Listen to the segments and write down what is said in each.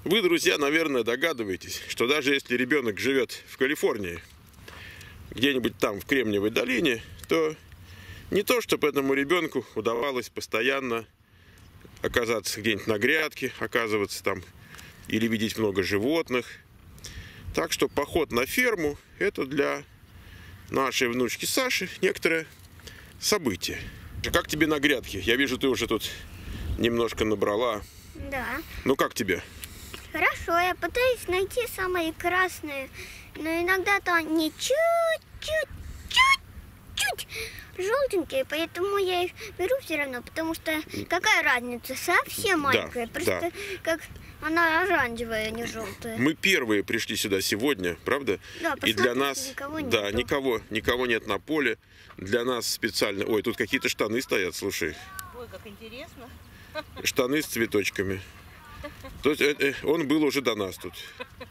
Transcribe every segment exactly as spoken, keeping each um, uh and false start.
Вы, друзья, наверное, догадываетесь, что даже если ребенок живет в Калифорнии, где-нибудь там в Кремниевой долине, то не то, чтобы этому ребенку удавалось постоянно оказаться где-нибудь на грядке, оказываться там или видеть много животных. Так что поход на ферму – это для нашей внучки Саши некоторое событие. Как тебе на грядке? Я вижу, ты уже тут немножко набрала. Да. Ну как тебе? Хорошо, я пытаюсь найти самые красные, но иногда-то они чуть-чуть-чуть-чуть желтенькие, поэтому я их беру все равно, потому что какая разница, совсем маленькая, да, просто да. как она оранжевая, а не желтая. Мы первые пришли сюда сегодня, правда? Да, и для нас, никого да, нету. никого, никого нет на поле. Для нас специально. Ой, тут какие-то штаны стоят, слушай. Ой, как интересно. Штаны с цветочками. То есть, э, э, он был уже до нас тут.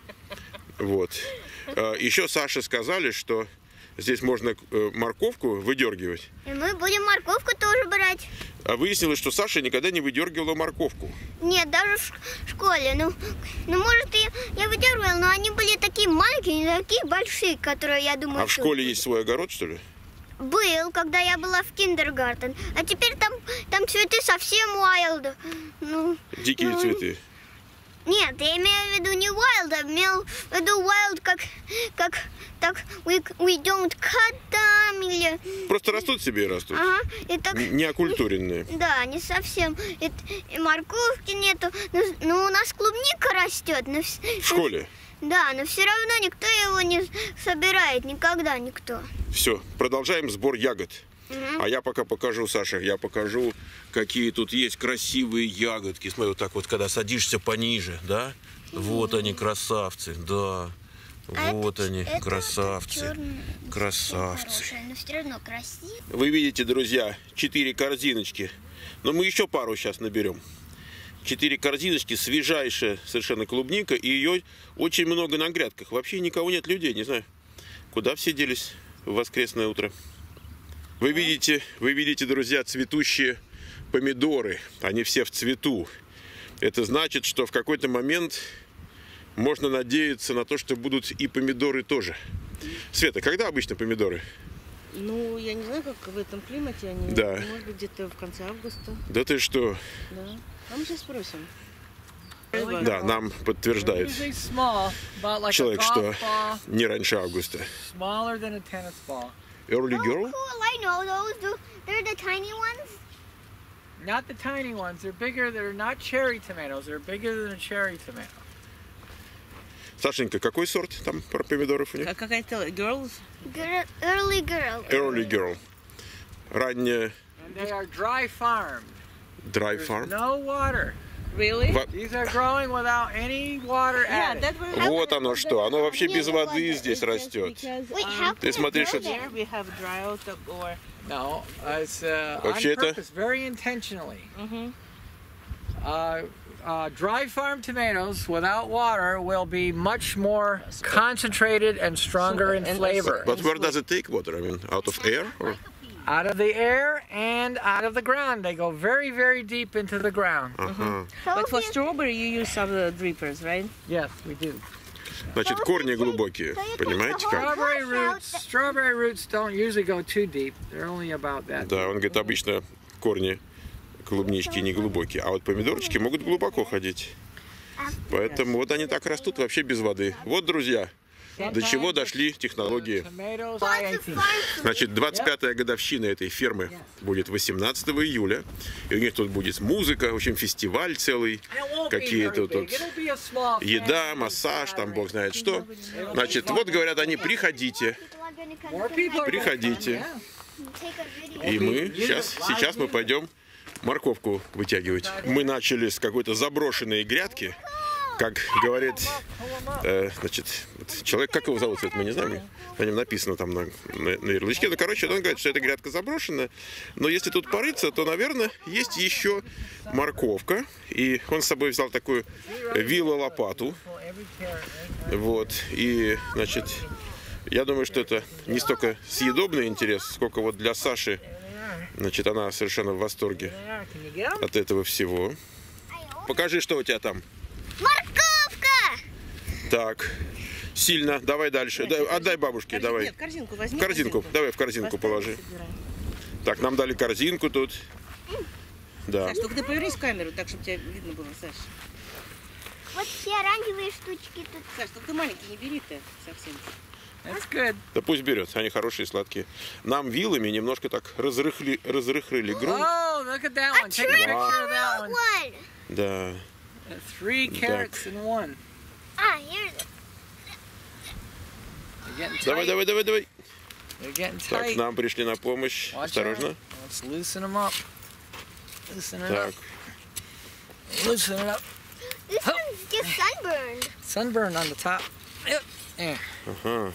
Вот. А, еще Саше сказали, что здесь можно э, морковку выдергивать. И мы будем морковку тоже брать. А выяснилось, что Саша никогда не выдергивала морковку. Нет, даже в школе. Ну, ну может, я, я выдергивала, но они были такие маленькие, не такие большие, которые, я думаю... А в школе есть свой огород, что ли? Был, когда я была в киндергартен. А теперь там, там цветы совсем wild. Ну, Дикие ну, цветы. Нет, я имею в виду не wild, а имел в виду wild как, как так we, we don't cut them или... Просто растут себе и растут. Ага, и так... Неокультуренные. Да, не совсем. И, и морковки нету. Ну, ну, у нас клубника растет. Но, В школе? Да, но все равно никто его не собирает. Никогда никто. Все, продолжаем сбор ягод. Угу. А я пока покажу, Саша, я покажу, какие тут есть красивые ягодки. Смотри, вот так вот, когда садишься пониже, да? Угу. Вот они, красавцы, да. А вот это, они, это красавцы, черный, красавцы. хорошая, но все равно красиво. Вы видите, друзья, четыре корзиночки. Но мы еще пару сейчас наберем. Четыре корзиночки, свежайшая совершенно клубника. И ее очень много на грядках. Вообще никого нет людей, не знаю, куда все делись в воскресное утро. Вы видите, вы видите, друзья, цветущие помидоры. Они все в цвету. Это значит, что в какой-то момент можно надеяться на то, что будут и помидоры тоже. Света, когда обычно помидоры? Ну, я не знаю, как в этом климате они. Да. Может быть, где-то в конце августа. Да ты что? Да. А мы сейчас спросим. Да, нам подтверждает человек, что не раньше августа. Early girl? Oh, cool, I know those. They're the tiny ones. Not the tiny ones. They're bigger. They're not cherry tomatoes. They're bigger than a cherry tomato. Сашенька, какой сорт там про помидоров у них? Какая-то girls? Girl, early girl. Early girl. Ранняя And they are dry farmed. dry There's farm. no water. Really? Во- These are growing without any water Yeah, added. that was... Вот оно что, оно вообще без воды здесь растет. Because, Wait, um, how Ты can смотри, it что... grow there? we have drought or... No, uh, it's uh, on Вообще это- purpose, very intentionally. Mhm. Uh, uh, dry farm tomatoes without water will be much more concentrated and stronger in And- flavor. But where does it take water? I mean, out of air? Or? Out of the air and out of the ground. They go very, very deep into the ground. Ага. But for Sophie, strawberry you use some of the drippers, right? Yes, we do. Значит, корни глубокие, понимаете как? Strawberry roots, strawberry roots don't usually go too deep. They're only about that. Да, он говорит, обычно корни клубнички не глубокие, а вот помидорчики могут глубоко ходить. Поэтому вот они так растут вообще без воды. Вот, друзья, до чего дошли технологии. Tomatoes, lots I of eighteen. farms. Значит, двадцать пятая годовщина этой фермы будет восемнадцатого июля. И у них тут будет музыка, в общем, фестиваль целый. It won't be Какие-то very тут big. It'll be a small еда, family массаж, там бог знает что. It'll be Значит, вот говорят они, приходите. People are gonna come More to people are gonna Приходите. come, take a video. И мы сейчас, сейчас мы пойдем морковку вытягивать. Мы начали с какой-то заброшенной грядки. Как говорит, э, значит, вот человек, как его зовут, это мы не знаем, на нем написано там на, на, на ярлычке. Ну, короче, он говорит, что эта грядка заброшенная, но если тут порыться, то, наверное, есть еще морковка. И он с собой взял такую вило-лопату. Вот, и, значит, я думаю, что это не столько съедобный интерес, сколько вот для Саши, значит, она совершенно в восторге yeah. Can you get 'em? от этого всего. Покажи, что у тебя там. Морковка! Так, сильно. Давай дальше. Да, отдай бабушке, Корзин- давай. Нет, корзинку возьми. Корзинку, давай в корзинку Поставь, положи. собирай. Так, нам дали корзинку тут. Да. Саш, только ты повернись в камеру, так, чтобы тебя видно было, Саш. Вот все оранжевые штучки тут. Саш, только ты маленький не бери-то совсем. That's good. Да пусть берет, они хорошие, сладкие. Нам вилами немножко так разрыхли, разрыхлили грунт. Oh, look at that one. Take a picture of that one. One. Да. Three carrots in one. Ah, here's it. They're getting Давай, tight. давай, давай, давай. They're getting Так, tight. нам пришли на помощь. Watch Осторожно. out. Let's loosen them up. Loosen it Так, up. Loosen it up. This one's just sunburned. Sunburn on the top. Yep. There. ага.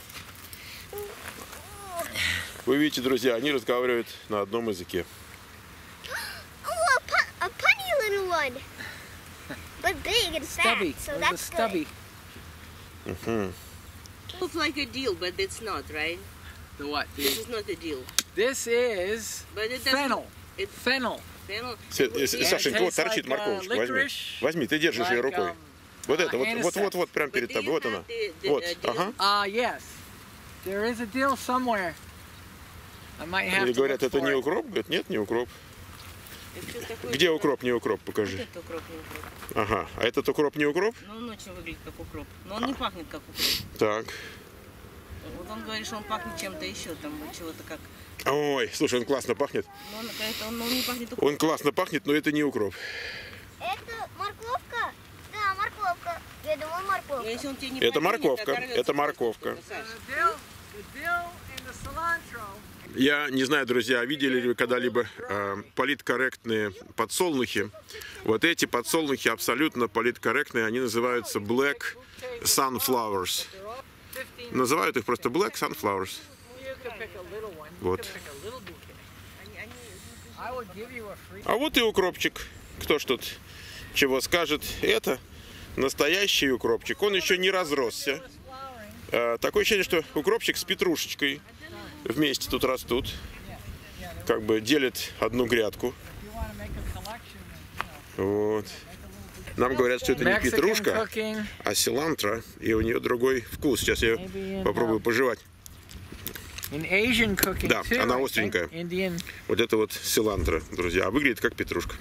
Вы видите, друзья, они разговаривают на одном языке. Oh, a, pu- a punny little one. But big and fat, Stubby. so There's a that's stubby. good. Мгм. Looks like a deal, but it's not, right? The what? This is not a deal. This is But it doesn't... fennel. It, Fennel. fennel. Свет, э, Yeah, Сашенька, вот tastes торчит like, морковочка. uh, Возьми. licorice, Возьми, ты держишь ее like, рукой. um, Вот uh, это, вот, вот, вот, вот, прямо But перед do тобой. you Вот have она. the- the, Вот, uh, deal? ага. Ah, yes. There is a deal somewhere. I might have Или to говорят, look это for не it. укроп? Говорят, нет, не укроп. Это что такое? Где укроп, не укроп? Вот Покажи. это укроп, не укроп. Ага, а этот укроп не укроп? Ну, он очень выглядит как укроп. Но он не пахнет как укроп. Так. Вот он говорит, что он пахнет чем-то еще, там вот чего-то как... Ой, слушай, он классно пахнет. Но он, это, он, он не пахнет укропом. Он классно пахнет, но это не укроп. Это морковка? Да, морковка. Я думаю, Но морковка. если он тебе не Это пойдет, морковка, оторвется это просто морковка. что-то, Саш. The dill, the dill and the cilantro. Я не знаю, друзья, видели ли вы когда-либо э, политкорректные подсолнухи? Вот эти подсолнухи абсолютно политкорректные, они называются Black Sunflowers. They're all fifteen. Называют их просто Black Sunflowers. You could pick a little one. You Вот. could pick a little bouquet. I would give you a free. А вот и укропчик. Кто ж тут чего скажет? Это настоящий укропчик. Он еще не разросся. Э, такое ощущение, что укропчик с петрушечкой вместе тут растут. Как бы делят одну грядку. You want to make a collection. You know, Вот. Нам говорят, что это не Mexican петрушка, cooking. а силантра. И у нее другой вкус. Сейчас я попробую пожевать. In Asian cooking Да, too. она I think. остренькая. Indian. Вот это вот силантра, друзья. А выглядит как петрушка.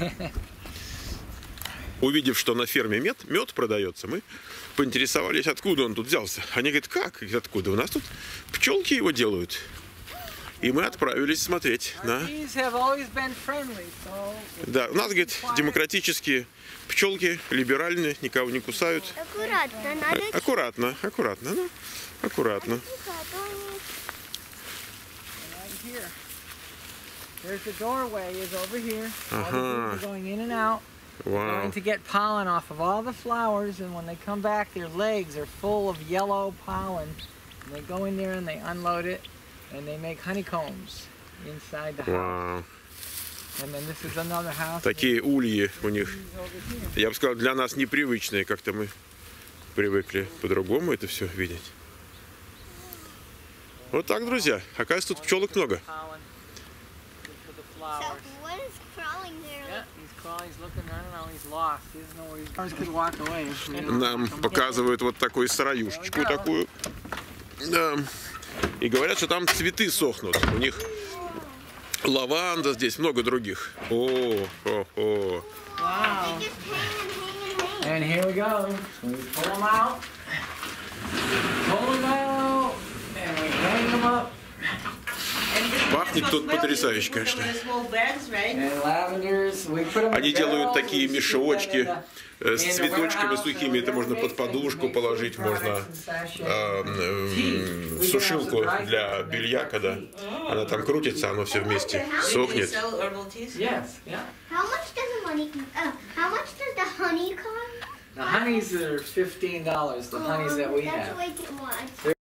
Увидев, что на ферме мед, мед продается, мы поинтересовались, откуда он тут взялся. Они говорят, как? Говорят, откуда? У нас тут пчелки его делают. И мы отправились смотреть на... Bees have always been friendly, so Да, у нас, говорит, демократические пчелки, либеральные, никого не кусают. Аккуратно, надо... А- Аккуратно, аккуратно, ну, аккуратно. тихо, а то они- right here. There's the doorway is over here. All the Ага. bees are going in and out, Вау. going to get pollen off of all the flowers, and when they come back, their legs are full of yellow pollen. And they go in there and they unload it, and they make honeycombs inside the house. Вау. And then this is another house. Такие ульи у них. Bees over here. Я бы сказал, для нас непривычные. Как-то мы привыкли по-другому это все видеть. Вот так, друзья. Оказывается, тут пчелок много. Pollen. Good for the So, flowers. what is crawling there? Yeah, he's crawling, he's looking, I don't know, he's lost. He doesn't know where he's going. Could walk away. if we don't Нам walk him. показывают вот такую сыроюшечку такую. Да. И говорят, что там цветы сохнут. У них лаванда здесь, много других. О, о, о. Wow. Just hang and hang and hang. And here we go. We pull them out. Pull them out. And we hang them up. Пахнет тут потрясающе, конечно. And lavenders, we put them Они in делают barrels. такие You can мешочки put that э, in с the- in the цветочками warehouse сухими. or Это можно whatever под it is. подушку Make положить, products можно and sachets. э, м, в сушилку для белья, когда она там крутится, оно все вместе сохнет. Yes, yeah. How much does the money? Uh, how much does the honey cost? The honeys are fifteen dollars, the honeys that we That's have. way too much.